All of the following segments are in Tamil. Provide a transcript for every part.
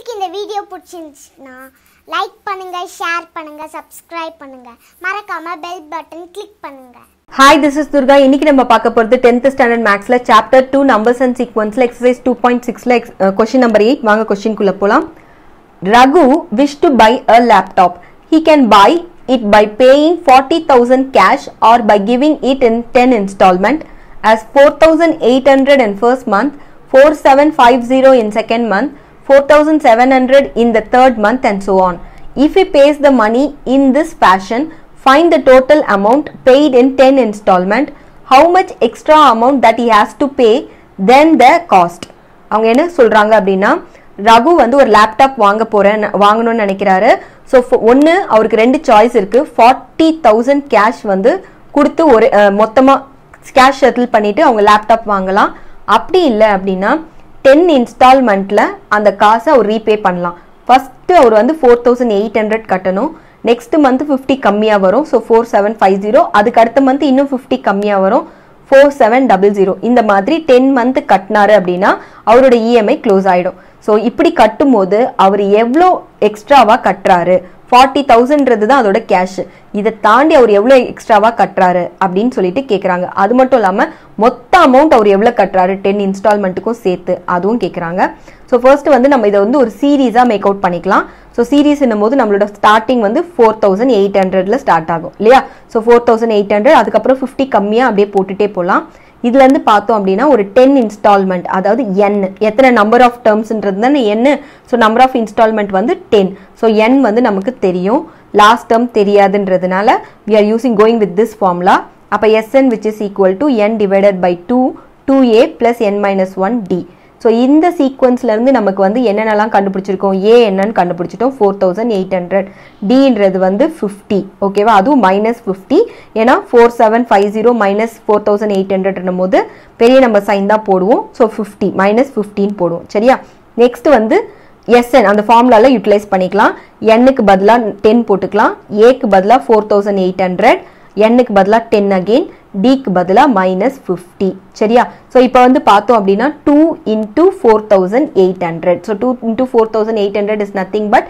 உங்களுக்கு இந்த வீடியோ பிடிச்சிருந்துச்சுன்னா லைக் பண்ணுங்க, ஷேர் பண்ணுங்க, சப்ஸ்கிரைப் பண்ணுங்க, மறக்காம பெல் பட்டன் கிளிக் பண்ணுங்க. Hi, this is Durga. இன்னைக்கு நம்ம பார்க்க போறது 10th standard mathsல chapter 2 numbers and sequenceல exercise 2.6ல question number 8. வாங்க question குள்ள போலாம். Raghu wish to buy a laptop. He can buy it by paying 40,000 cash or by giving it in 10 installment as 4,800 in first month, 4,750 in second month, 4,700 in the third month and so on. If he pays the money in this fashion, find the total amount paid in 10 installment, how much extra amount that he has to pay, then the cost. அவங்க என்ன சொல்றாங்க அப்படின்னா, ரகு வந்து ஒரு லேப்டாப் வாங்கணும்னு நினைக்கிறாரு. ஸோ ஒன்று அவருக்கு ரெண்டு சாய்ஸ் இருக்கு. 40,000 கேஷ் வந்து கொடுத்து ஒரு மொத்தமாக கேஷ் செட்டில் பண்ணிட்டு அவங்க லேப்டாப் வாங்கலாம். அப்படி இல்லை அப்படின்னா 10 இன்ஸ்டால்மெண்ட்ல அந்த காசை அவர் ரீபே பண்ணலாம். ஃபர்ஸ்ட் அவர் வந்து 4,800 கட்டணும். நெக்ஸ்ட் மந்த் 50 கம்மியாக வரும். ஸோ 4,750. அதுக்கு அடுத்த மந்த் இன்னும் 50 கம்மியாக வரும். 4,700. இந்த மாதிரி 10 மந்த் கட்டினாரு அப்படின்னா அவரோட இஎம்ஐ க்ளோஸ் ஆகிடும். ஸோ இப்படி கட்டும் போது அவர் எவ்வளோ எக்ஸ்ட்ராவா கட்டுறாரு, 40,000ன்றது தான் அதோட கேஷ். இதை தாண்டி அவர் எவ்வளோ எக்ஸ்ட்ராவா கட்டுறாரு அப்படின்னு சொல்லிட்டு கேட்குறாங்க. அது மட்டும் இல்லாமல் மொத்த அமௌண்ட் அவர் எவ்வளோ கட்டுறாரு 10 இன்ஸ்டால்மெண்ட்டுக்கும் சேர்த்து அதுவும் கேட்குறாங்க. ஸோ ஃபர்ஸ்ட் வந்து நம்ம இதை வந்து ஒரு சீரீஸாக மேக் அவுட் பண்ணிக்கலாம். ஸோ சீரீஸ் என்னும் போது நம்மளோட ஸ்டார்டிங் வந்து 4,800ல ஸ்டார்ட் ஆகும் இல்லையா? ஸோ 4,800 அதுக்கப்புறம் 50 கம்மியாக அப்படியே போட்டுட்டே போகலாம். இதுல இருந்து பார்த்தோம் அப்படின்னா ஒரு 10 இன்ஸ்டால்மெண்ட், அதாவது n எத்தனை நம்பர் ஆஃப் டேர்ம்ஸ்ன்றது தானே n. So number of installment வந்து 10. ஸோ n வந்து நமக்கு தெரியும், லாஸ்ட் டேர்ம் தெரியாதுன்றதுனால we are using going with this formula. அப்போ Sn which is equal to n divided by 2a plus n minus 1d. So இந்த சீக்வன்ஸ்ல இருந்து நமக்கு வந்து என்னென்னலாம் கண்டுபிடிச்சிருக்கோம், ஏ என்னன்னு கண்டுபிடிச்சிட்டோம் 4,800, டின்றது வந்து 50 ஓகேவா, அதுவும் -50. ஏன்னா 4,750 minus 4,800 போது பெரிய நம்பர் சைன் தான் போடுவோம். ஸோ 50 -15 போடுவோம் சரியா. நெக்ஸ்ட் வந்து Sn அந்த ஃபார்முலால யூட்டிலைஸ் பண்ணிக்கலாம். n-க்கு பதிலாக 10 போட்டுக்கலாம், ஏக்கு பதிலாக 4,800, n-க்கு பதிலாக 10 அகெயின், d-க்கு பதிலாக -50 சரியா. ஸோ இப்போ வந்து பார்த்தோம் அப்படின்னா 2 into 4,800. So 2 into 4,800 is nothing but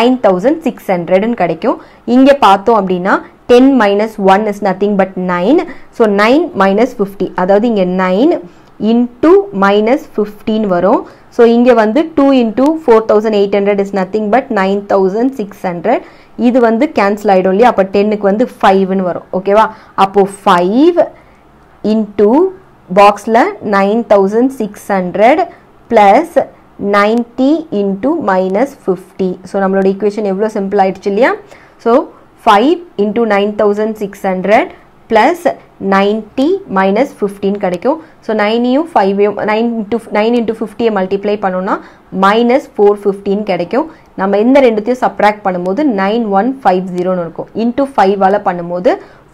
9,600 கிடைக்கும். இங்கே பார்த்தோம் அப்படின்னா 10 minus 1 is nothing but 9. So 9 minus 50, அதாவது இங்கே 9 into -15 வரும். ஸோ இங்கே வந்து 2 into 4,800 is nothing but 9,600. இது வந்து கேன்சல் ஆகிடும் இல்லையா. அப்போ 10க்கு வந்து 5ன்னு வரும் ஓகேவா. அப்போ 5 into பாக்ஸில் 9,600 plus 90 into -50. ஸோ நம்மளோட ஈக்குவேஷன் எவ்வளோ சிம்பிள் ஆயிடுச்சு இல்லையா. ஸோ 5 into 9,600 plus 90 minus 15 கிடைக்கும். ஸோ 9ஐயும் 5ஐயும் 9 into 50 மல்டிப்ளை பண்ணோம்னா -415 கிடைக்கும். நம்ம இந்த ரெண்டுத்தையும் சப்ராக்ட் பண்ணும்போது 9150 இருக்கும். இன்டூ 5ஆல் பண்ணும்போது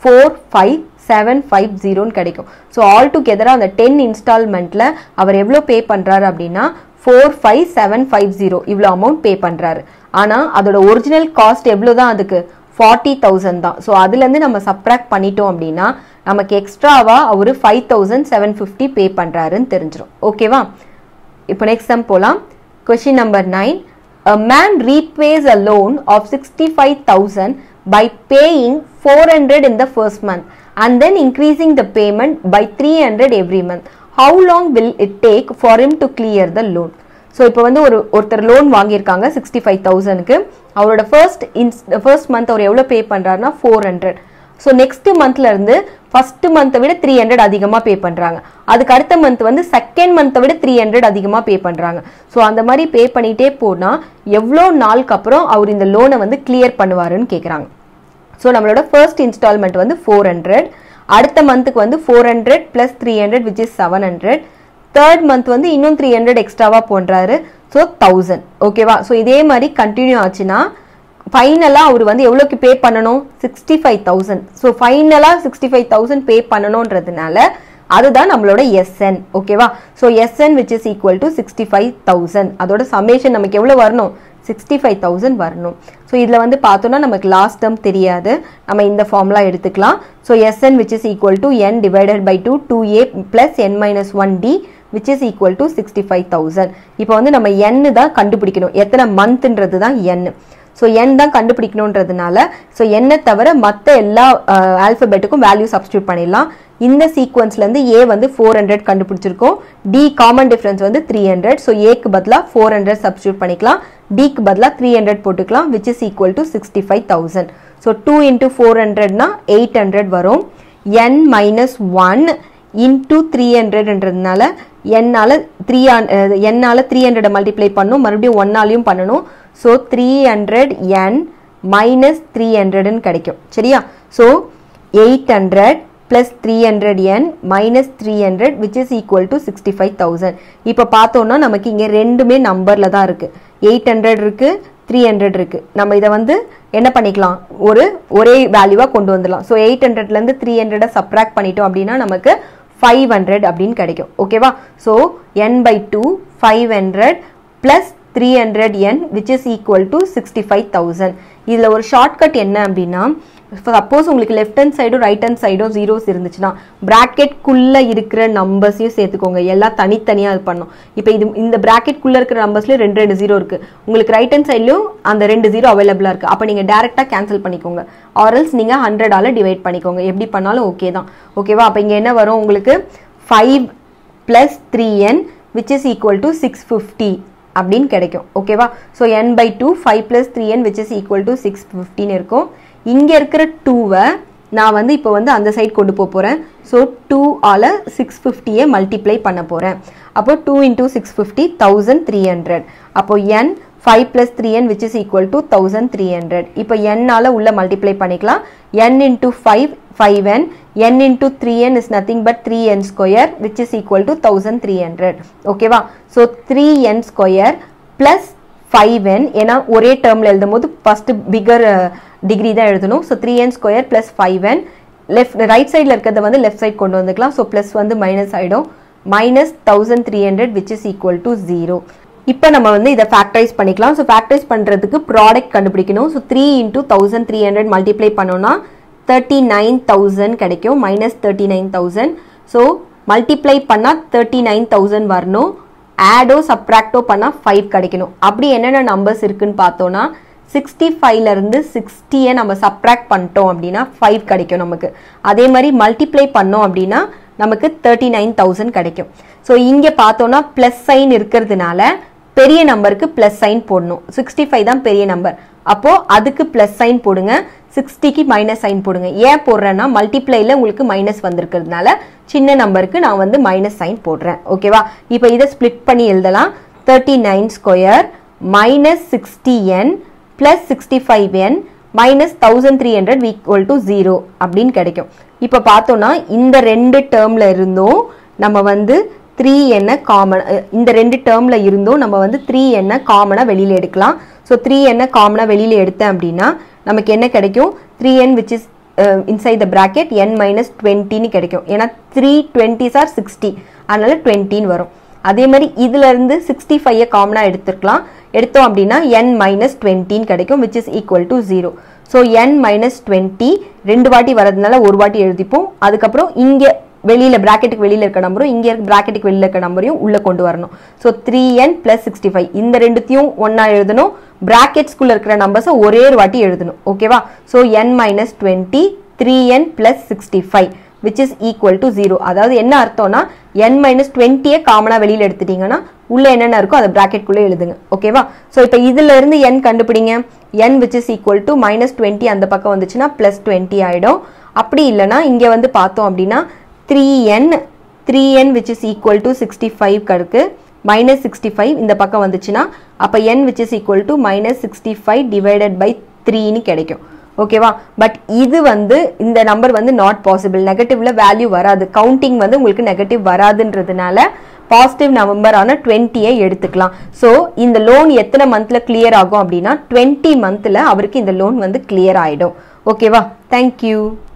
45750 கிடைக்கும். ஸோ ஆல் டுகெதராக அந்த 10 இன்ஸ்டால்மெண்ட்டில் அவர் எவ்வளோ பே பண்ணுறாரு அப்படின்னா 45750 இவ்வளோ அமௌண்ட் பே பண்ணுறாரு. ஆனால் அதோட ஒரிஜினல் காஸ்ட் எவ்வளோ தான், அதுக்கு 40,000 தான். ஸோ அதுலேருந்து நம்ம சப்ராக்ட் பண்ணிட்டோம் அப்படின்னா நமக்கு எக்ஸ்ட்ராவா அவர் 5,750 பே பண்ணுறாருன்னு தெரிஞ்சிடும் ஓகேவா. இப்போ நெக்ஸ்ட் சம் போகலாம். Question number 9. A man repays a loan of 65,000 by paying 400 in the first month and then increasing the payment by 300 every month. How long will it take for him to clear the loan? So இப்போ வந்து ஒருத்தர் லோன் வாங்கியிருக்காங்க 65,000க்கு. அவரோட ஃபர்ஸ்ட் மந்த் அவர் எவ்வளோ பே பண்ணுறாருன்னா 400. ஸோ நெக்ஸ்ட் மந்த்ல இருந்து ஃபர்ஸ்ட் மந்த்தை விட 300 அதிகமாக பே பண்ணுறாங்க. அதுக்கு அடுத்த மந்த் வந்து செகண்ட் மந்த்தை விட 300 அதிகமாக பே பண்ணுறாங்க. ஸோ அந்த மாதிரி பே பண்ணிகிட்டே போனால் எவ்வளோ நாளுக்கு அப்புறம் அவர் இந்த லோனை வந்து கிளியர் பண்ணுவாருன்னு கேட்குறாங்க. ஸோ நம்மளோட ஃபர்ஸ்ட் இன்ஸ்டால்மெண்ட் வந்து 400, அடுத்த மந்த்துக்கு வந்து 400 plus 300 which is 700. Third month வந்து இன்னும் 300 எக்ஸ்ட்ராவா போன்றாரு. ஸோ 1000 ஓகேவா. ஸோ இதே மாதிரி கண்டினியூ ஆச்சுன்னா ஃபைனலாக அவர் வந்து எவ்வளோக்கு பே பண்ணணும், 65,000. ஸோ ஃபைனலாக 65,000 பே பண்ணணுன்றதுனால அதுதான் நம்மளோட Sn ஓகேவா. So Sn which is equal to 65,000. அதோட சமேஷன் நமக்கு எவ்வளோ வரணும், 65,000 வரணும். ஸோ இதில் வந்து பார்த்தோன்னா நமக்கு லாஸ்ட் டேர்ம் தெரியாது, நம்ம இந்த ஃபார்முலா எடுத்துக்கலாம். So Sn which is equal to n divided by 2, 2a plus n minus 1d which is equal to 65,000. இப்போ வந்து நம்ம n தான் கண்டுபிடிக்கணும், எத்தனை மந்த்ன்றது தான் n. ஸோ n தான் கண்டுபிடிக்கணுன்றதுனால ஸோ n தவிர மற்ற எல்லா ஆல்ஃபபெட்டுக்கும் வேல்யூ சப்ஸ்டியூட் பண்ணிடலாம். இந்த சீக்வன்ஸ்லேருந்து a வந்து 400 கண்டுபிடிச்சிருக்கோம், d காமன் டிஃபரன்ஸ் வந்து 300. ஸோ ஏக்கு பதிலாக 400 சப்ஸ்டியூட் பண்ணிக்கலாம், டிக்கு பதிலாக 300 போட்டுக்கலாம், which is equal to 65,000. So 2 into 400னா 800 வரும். n minus 1 into 300ன்றதுனால n-ஆல 300 மல்டிப்ளை பண்ணும், மறுபடியும் 1-ஆலையும் பண்ணணும். ஸோ 300n minus 300ன்னு கிடைக்கும். சரியா? So 800 plus 300n minus 300 which is equal to 65,000. இப்போ பார்த்தோம்னா நமக்கு இங்கே ரெண்டுமே நம்பரில் தான் இருக்குது, 800 இருக்குது, 300 இருக்கு. நம்ம இதை வந்து என்ன பண்ணிக்கலாம், ஒரே வேல்யூவாக கொண்டு வந்துடலாம். ஸோ 800லேருந்து 300 சப்ராக்ட் பண்ணிட்டோம் அப்படின்னா நமக்கு 500 அப்படின்னு கிடைக்கும். ஓகேவா? So n/2 500 plus 300n which is equal to 65,000. இதில் ஒரு ஷார்ட்கட் என்ன அப்படின்னா, சப்போஸ் உங்களுக்கு லெஃப்ட் ஹேண்ட் சைடும் ரைட் ஹேண்ட் சைடும் ஜீரோஸ் இருந்துச்சுன்னா ப்ராக்கெட்குள்ளே இருக்கிற நம்பர்ஸையும் சேர்த்துக்கோங்க, எல்லாம் தனித்தனியாக இது பண்ணும். இப்போ இந்த ப்ராக்கெட்குள்ளே இருக்கிற நம்பர்ஸ்லேயும் 2 ஜீரோ இருக்குது, உங்களுக்கு ரைட் ஹேண்ட் சைட்லையும் அந்த 2 ஜீரோ அவைலபிளாக இருக்குது. அப்போ நீங்கள் டேரெக்டாக கேன்சல் பண்ணிக்கோங்க, ஆர்எல்ஸ் நீங்கள் 100ஆல் டிவைட் பண்ணிக்கோங்க, எப்படி பண்ணாலும் ஓகே தான். ஓகேவா? அப்போ இங்கே என்ன வரும் உங்களுக்கு, 5 plus 3n which is equal to 650 அப்படின்னு கிடைக்கும். ஓகேவா? So n/2 5 plus 3n which is equal to 650 இருக்கும். இங்கே இருக்கிற 2வை நான் வந்து இப்போ வந்து அந்த சைட் கொண்டு போகிறேன். ஸோ 2ஆல் 650 மல்டிப்ளை பண்ண போகிறேன். அப்போ 2 into 650 1300. அப்போ n 5 plus 3n which is equal to 1300. இப்போ n-ஆல் உள்ள மல்டிப்ளை பண்ணிக்கலாம். n into 5 5n, n into 3n is nothing but 3n square which is equal to 1300. ஓகேவா? So 3n square plus 5n, ஏன்னா ஒரே டேர்மில் எழுதும் போது ஃபஸ்ட்டு பிகர் டிகிரி தான் எழுதணும். So 3n square plus 5n, right சைடில் இருக்கிறத வந்து லெஃப்ட் சைட் கொண்டு வந்துக்கலாம். ஸோ ப்ளஸ் வந்து மைனஸ் ஆகிடும், minus 1300 which is equal to 0. இப்போ நம்ம வந்து இதை ஃபேக்டரைஸ் பண்ணிக்கலாம். ஸோ ஃபேக்டரைஸ் பண்ணுறதுக்கு ப்ராடக்ட் கண்டுபிடிக்கணும். ஸோ 3 into 1300 மல்டிப்ளை பண்ணோன்னா 39,000 கிடைக்கும், மைனஸ் 39,000. ஸோ மல்டிப்ளை பண்ணால் 39,000 வரணும், ஆடோ சப்ராக்டோ பண்ணால் 5 கிடைக்கணும். அப்படி என்னென்ன நம்பர்ஸ் இருக்குன்னு பார்த்தோன்னா 65லேருந்து 60 நம்ம சப்ராக்ட் பண்ணிட்டோம் அப்படின்னா 5 கிடைக்கும் நமக்கு. அதே மாதிரி மல்டிப்ளை பண்ணோம் அப்படின்னா நமக்கு 39,000 கிடைக்கும். ஸோ இங்கே பார்த்தோன்னா ப்ளஸ் சைன் இருக்கிறதுனால பெரிய நம்பருக்கு ப்ளஸ் சைன் போடணும். 65 தான் பெரிய நம்பர், அப்போது அதுக்கு ப்ளஸ் சைன் போடுங்க, 60க்கு மைனஸ் சைன் போடுங்க. ஏன் போடுறேன்னா மல்டிப்ளைல உங்களுக்கு மைனஸ் வந்திருக்கிறதுனால சின்ன நம்பருக்கு நான் வந்து மைனஸ் சைன் போடுறேன். ஓகேவா? இப்போ இதை ஸ்பிளிட் பண்ணி எழுதலாம். 39 square minus 60n plus 65n minus 1300 equal to 0 அப்படின்னு கிடைக்கும். இப்போ பார்த்தோன்னா இந்த ரெண்டு டேர்மில் இருந்தும் நம்ம வந்து 3n காமன், இந்த ரெண்டு டேர்மில் இருந்தும் நம்ம வந்து 3n காமனாக வெளியில் எடுக்கலாம். ஸோ 3n காமனாக வெளியில் எடுத்தேன் அப்படின்னா நமக்கு என்ன கிடைக்கும், 3n which is inside the bracket n minus 20ன்னு கிடைக்கும். ஏன்னா 3 20s are 60, அதனால 20ன்னு வரும். அதே மாதிரி இதிலிருந்து 65 காமனாக எடுத்தோம் அப்படின்னா n minus 20ன்னு கிடைக்கும், which is equal to 0. So n minus 20 ரெண்டு வாட்டி வரதுனால ஒரு வாட்டி எழுதிப்போம். அதுக்கப்புறம் இங்கே வெளியில் ப்ராக்கெட்டுக்கு வெளியில் இருக்க நம்பரும் இங்கே ப்ராக்கெட்டுக்கு வெளியில் இருக்க நம்பரையும் உள்ளே கொண்டு வரணும். ஸோ 3n plus 65 இந்த ரெண்டுத்தையும் ஒன்றா எழுதணும், ப்ராக்கெட்ஸ்குள்ளே இருக்கிற நம்பர்ஸை ஒரே ஒரு வாட்டி எழுதணும். ஓகேவா? So n minus 20 3n plus 65 which is equal to 0. அதாவது என்ன அர்த்தம்னா n minus 20 காமனாக வெளியில் எடுத்துட்டீங்கன்னா உள்ளே என்னென்ன இருக்கோ அதை ப்ராக்கெட்குள்ளே எழுதுங்க. ஓகேவா? ஸோ இப்போ இதில் இருந்து n கண்டுபிடிங்க. n which is equal to minus 20 அந்த பக்கம் வந்துச்சுன்னா plus 20 ஆகிடும். அப்படி இல்லைனா இங்கே வந்து பார்த்தோம் அப்படின்னா 3n which is equal to 65 Karukku minus 65 இந்த பக்கம் வந்துச்சுன்னா அப்போ n which is equal to minus 65 divided by 3ன்னு கிடைக்கும். ஓகேவா? பட் இது வந்து இந்த நம்பர் வந்து நாட் பாசிபிள், நெகட்டிவ்ல வேல்யூ வராது, கவுண்டிங் வந்து உங்களுக்கு நெகட்டிவ் வராதுன்றதுனால பாசிட்டிவ் நம்பரான 20 எடுத்துக்கலாம். ஸோ இந்த லோன் எத்தனை மந்த்ல கிளியர் ஆகும் அப்படின்னா 20 மந்த்ல அவருக்கு இந்த லோன் வந்து கிளியர் ஆகிடும். ஓகேவா? தேங்க்யூ.